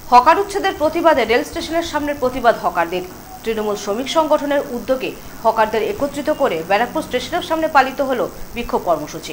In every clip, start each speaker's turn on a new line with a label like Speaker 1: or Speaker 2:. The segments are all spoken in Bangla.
Speaker 1: হকার উচ্ছেদের প্রতিবাদে রেল স্টেশনের সামনের প্রতিবাদ হকারদের। তৃণমূল শ্রমিক সংগঠনের উদ্যোগে হকারদের একত্রিত করে ব্যারাকপুর স্টেশনের সামনে পালিত হলো বিক্ষোভ কর্মসূচি।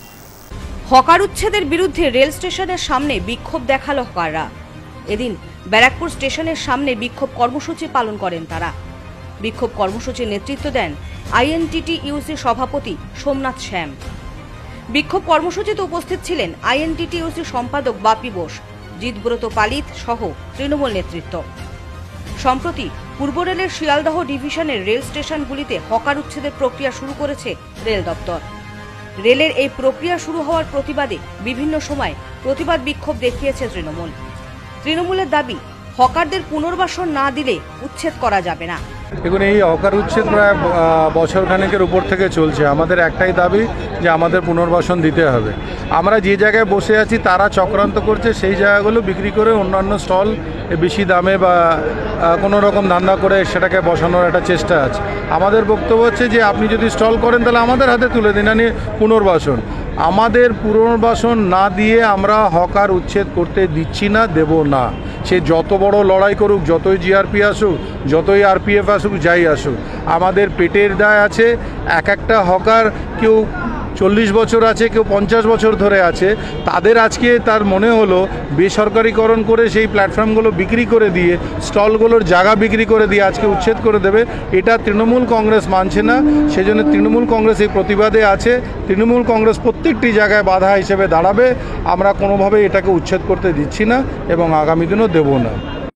Speaker 1: হকার উচ্ছেদের বিরুদ্ধে রেল স্টেশনের সামনে বিক্ষোভ দেখালো হকাররা। এদিন ব্যারাকপুর স্টেশনের সামনে বিক্ষোভ কর্মসূচি পালন করেন তারা। বিক্ষোভ কর্মসূচির নেতৃত্ব দেন আইএনটিটিইউসি সভাপতি সোমনাথ শ্যাম। বিক্ষোভ কর্মসূচিতে উপস্থিত ছিলেন আইএনটিটিইউসি সম্পাদক বাপি বোস, জিতব্রত পালিত সহ তৃণমূল নেতৃত্ব। সম্প্রতি পূর্ব রেলের শিয়ালদহ ডিভিশনের রেল স্টেশনগুলিতে হকার উচ্ছেদের প্রক্রিয়া শুরু করেছে রেল দপ্তর। রেলের এই প্রক্রিয়া শুরু হওয়ার প্রতিবাদে বিভিন্ন সময় প্রতিবাদ বিক্ষোভ দেখিয়েছে তৃণমূল। তৃণমূলের দাবি, হকারদের পুনর্বাসন না দিলে উচ্ছেদ করা যাবে না।
Speaker 2: দেখুন, এই হকার উচ্ছেদ প্রায় বছর খানেকের উপর থেকে চলছে। আমাদের একটাই দাবি যে আমাদের পুনর্বাসন দিতে হবে। আমরা যে জায়গায় বসে আছি তারা চক্রান্ত করছে, সেই জায়গাগুলো বিক্রি করে অন্যান্য স্টল বেশি দামে বা কোনো রকম ধান্দা করে সেটাকে বসানোর একটা চেষ্টা আছে। আমাদের বক্তব্য হচ্ছে যে আপনি যদি স্টল করেন তাহলে আমাদের হাতে তুলে দিন, আনি পুনর্বাসন। আমাদের পুনর্বাসন না দিয়ে আমরা হকার উচ্ছেদ করতে দিচ্ছি না, দেব না। সে যত বড় লড়াই করুক, যতই জিআরপি আসুক, যতই আরপিএফ আসুক, যাই আসুক, আমাদের পেটের দায় আছে। একটা হকার কেউ 40 বছর আছে, কেউ 50 বছর ধরে আছে। তাদের আজকে তার মনে হলো বেসরকারিকরণ করে সেই প্ল্যাটফর্মগুলো বিক্রি করে দিয়ে, স্টলগুলোর জায়গা বিক্রি করে দিয়ে আজকে উচ্ছেদ করে দেবে। এটা তৃণমূল কংগ্রেস মানছে না। সেজন্য তৃণমূল কংগ্রেস এই প্রতিবাদে আছে। তৃণমূল কংগ্রেস প্রত্যেকটি জায়গায় বাধা হিসেবে দাঁড়াবে। আমরা কোনোভাবেই এটাকে উচ্ছেদ করতে দিচ্ছি না এবং আগামী দিনও দেব না।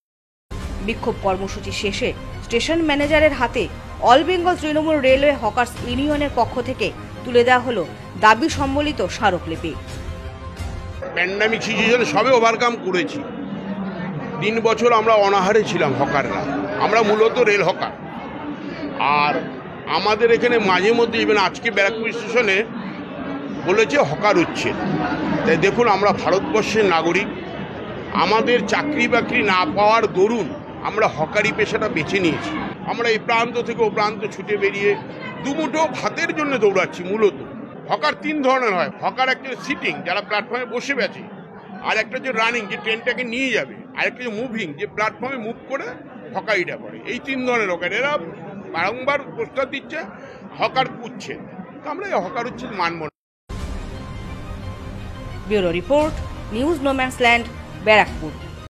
Speaker 1: বিক্ষোভ কর্মসূচি শেষে স্টেশন ম্যানেজারের হাতে all Bengal Trinamool railway hawkers ইউনিয়নের পক্ষ থেকে তুলে দেওয়া হলো দাবি সম্বলিত স্মারকলিপি।
Speaker 3: প্যান্ডামিক সিচুয়েশনে সবে ওভারকাম করেছি। 3 বছর আমরা অনাহারে ছিলাম হকাররা। আমরা মূলত রেল হকার। আর আমাদের এখানে মাঝে মধ্যে ইভেন আজকে ব্যারাকপুর স্টেশনে বলেছে হকার উচ্ছেদ। তাই দেখুন, আমরা ভারতবর্ষের নাগরিক। আমাদের চাকরি বাকরি না পাওয়ার দরুন আমরা হকারি পেশাটা বেছে নিয়েছি। আমরা এই প্রান্ত থেকে ও প্রান্ত ছুটে বেরিয়ে দুমুঠো ভাতের জন্য দৌড়াচ্ছি। মূলত হকার 3 ধরনের হয়। হকার একটা সিটিং, যারা প্ল্যাটফর্মে বসে আছে, আর একটা হচ্ছে রানিং, যে ট্রেনটাকে নিয়ে যাবে, আর একটা হচ্ছে মুভিং, যে প্ল্যাটফর্মে মুভ করে হকারিটা করে। এই 3 ধরনের হকার। এরা বারংবার প্রস্তাব দিচ্ছে হকার উচ্ছেদ। আমরা এই হকার উচ্ছেদ মানব না।
Speaker 1: Bureau report, news no man's land, Barrackpore.